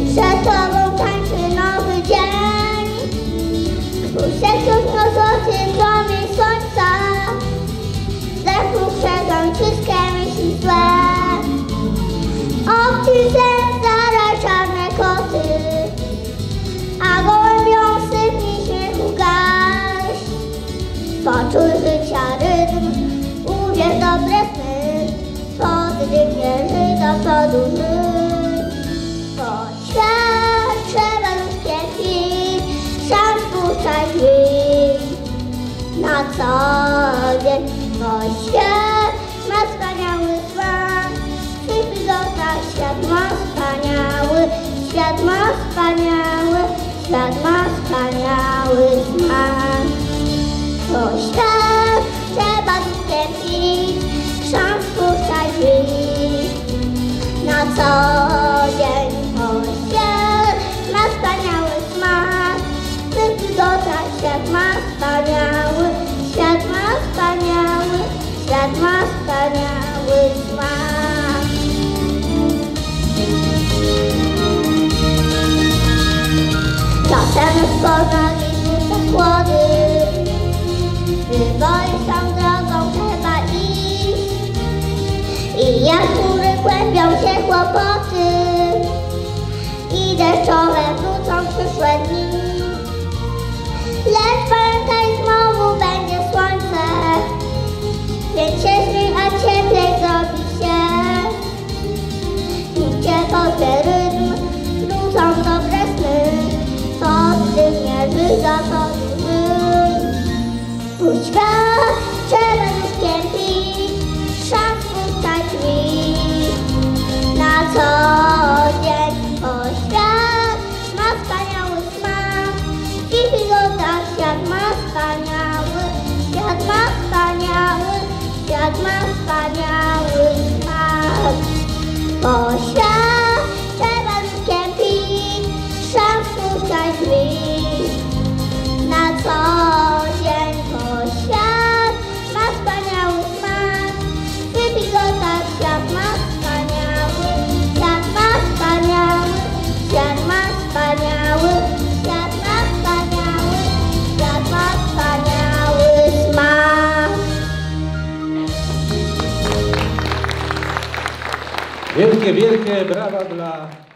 Przed tobą tańczy nowy dzień. Twój serce wniosło promień słońca. Zepnął przez ojczyskie myśli złe. Obcisz zaraj czarne koty, a gołębią sypnij śmiechu garść. Poczuj życia rytm, uwierz dobre sny, pozytywnie żyj do przodu żyć. Bo świat trzeba ludzkie chwil, szans puszczać drzwi. Na co dzień, bo świat ma wspaniały smak. W pilotach świat ma wspaniały, świat ma wspaniały, świat ma wspaniały smak. To świat trzeba dostępić, szans puszczać drzwi. Na co dzień to świat ma wspaniały smak. W pilotach świat ma wspaniały, świat ma wspaniały, świat ma wspaniały smak. Czasem poznali dusze chłody, wybory sam drogą trzeba iść. I jak góry kłębią się kłopoty, i deszczowe wrócą przyszłe dni. Lecz pamiętaj, znowu będzie słońce, więc się śmiej, a cieplej zrobi się. Niech cię pozwie rytm, wrócą dobre sny, pozytywnie żyj, za to żyj. Puść świat, trzeba już pięknić, szans puszczać drzwi. Na co dzień, bo świat ma wspaniały smak. W pilotach świat ma wspaniały, świat ma wspaniały, świat ma wspaniały smak. Bo świat trzeba ludzkiem pić, szans puszczać drzwi. Na co dzień, bo świat ma wspaniały smak. W pilotach świat ma wspaniały, świat ma wspaniały, świat ma wspaniały, świat ma wspaniały, świat ma wspaniały smak. Wielkie, wielkie brawa dla